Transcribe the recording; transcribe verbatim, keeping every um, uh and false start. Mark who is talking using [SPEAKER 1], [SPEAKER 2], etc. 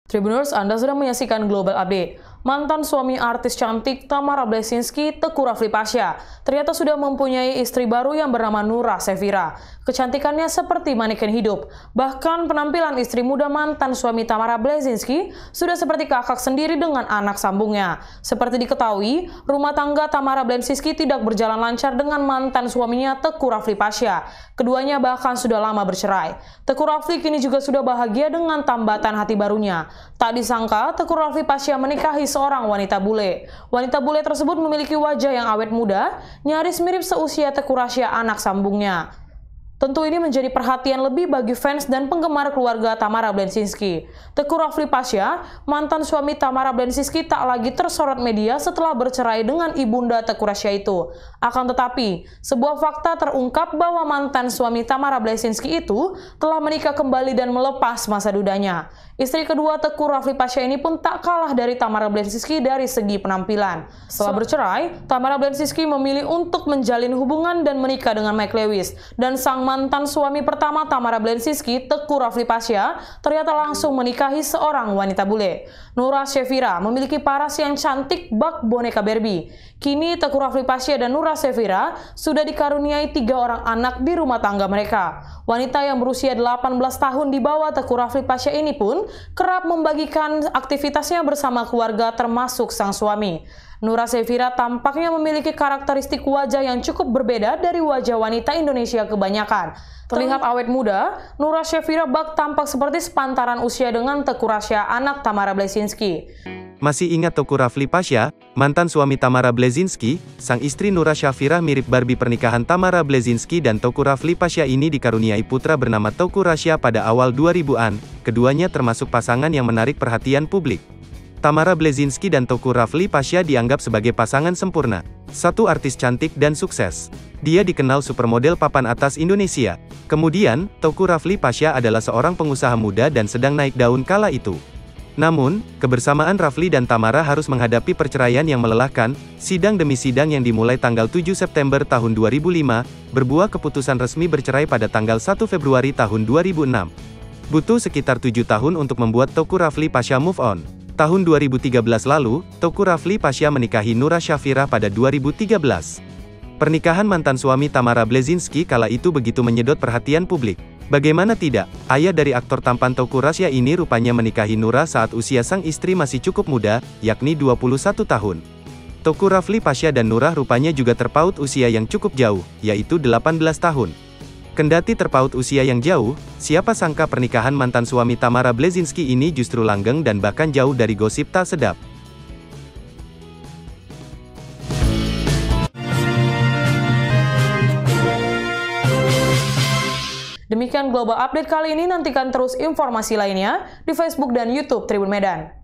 [SPEAKER 1] Tribuners, Anda sedang menyaksikan Global Update. Mantan suami artis cantik Tamara Bleszynsky, Teuku Rafli Pasha, ternyata sudah mempunyai istri baru yang bernama Nura Shafira. Kecantikannya seperti maneken hidup. Bahkan penampilan istri muda mantan suami Tamara Bleszynsky sudah seperti kakak sendiri dengan anak sambungnya. Seperti diketahui, rumah tangga Tamara Bleszynsky tidak berjalan lancar dengan mantan suaminya Teuku Rafli Pasha. Keduanya bahkan sudah lama bercerai. Teuku Rafli kini juga sudah bahagia dengan tambatan hati barunya. Tak disangka, Teuku Rafli Pasha menikahi seorang wanita bule. Wanita bule tersebut memiliki wajah yang awet muda, nyaris mirip seusia Teuku Rasya anak sambungnya. Tentu ini menjadi perhatian lebih bagi fans dan penggemar keluarga Tamara Bleszynsky. Teuku Rafli Pasha, mantan suami Tamara Bleszynsky, tak lagi tersorot media setelah bercerai dengan ibunda Teuku Rasya itu. Akan tetapi, sebuah fakta terungkap bahwa mantan suami Tamara Bleszynsky itu telah menikah kembali dan melepas masa dudanya. Istri kedua Teuku Rafli Pasha ini pun tak kalah dari Tamara Bleszynsky dari segi penampilan. Setelah bercerai, Tamara Bleszynsky memilih untuk menjalin hubungan dan menikah dengan Mike Lewis, dan sang mantan suami pertama Tamara Bleszynsky, Teuku Rafli Pasha, ternyata langsung menikahi seorang wanita bule. Nura Shafira memiliki paras yang cantik bak boneka Barbie. Kini Teuku Rafli Pasha dan Nura Shafira sudah dikaruniai tiga orang anak di rumah tangga mereka. Wanita yang berusia delapan belas tahun di bawah Teuku Rafli Pasha ini pun kerap membagikan aktivitasnya bersama keluarga termasuk sang suami. Nura Shafira tampaknya memiliki karakteristik wajah yang cukup berbeda dari wajah wanita Indonesia kebanyakan. Terlihat awet muda, Nura Shafira bak tampak seperti sepantaran usia dengan Teuku Rasya anak Tamara Bleszynsky.
[SPEAKER 2] Masih ingat Teuku Rafli Pasha, mantan suami Tamara Bleszynsky? Sang istri Nura Shafira mirip Barbie. Pernikahan Tamara Bleszynsky dan Teuku Rafli Pasha ini dikaruniai putra bernama Teuku Rasya pada awal dua ribuan. Keduanya termasuk pasangan yang menarik perhatian publik. Tamara Bleszynsky dan Teuku Rafli Pasha dianggap sebagai pasangan sempurna. Satu artis cantik dan sukses. Dia dikenal supermodel papan atas Indonesia. Kemudian, Teuku Rafli Pasha adalah seorang pengusaha muda dan sedang naik daun kala itu. Namun, kebersamaan Rafli dan Tamara harus menghadapi perceraian yang melelahkan. Sidang demi sidang yang dimulai tanggal tujuh September tahun dua ribu lima, berbuah keputusan resmi bercerai pada tanggal satu Februari tahun dua ribu enam. Butuh sekitar tujuh tahun untuk membuat Teuku Rafli Pasha move on. Tahun dua ribu tiga belas lalu, Teuku Rafli Pasha menikahi Nura Shafira pada dua ribu tiga belas. Pernikahan mantan suami Tamara Bleszynsky kala itu begitu menyedot perhatian publik. Bagaimana tidak, ayah dari aktor tampan Teuku Rasya ini rupanya menikahi Nura saat usia sang istri masih cukup muda, yakni dua puluh satu tahun. Teuku Rafli Pasha dan Nura rupanya juga terpaut usia yang cukup jauh, yaitu delapan belas tahun. Kendati terpaut usia yang jauh, siapa sangka pernikahan mantan suami Tamara Bleszynsky ini justru langgeng dan bahkan jauh dari gosip tak sedap.
[SPEAKER 1] Demikian Global Update kali ini, nantikan terus informasi lainnya di Facebook dan YouTube Tribun Medan.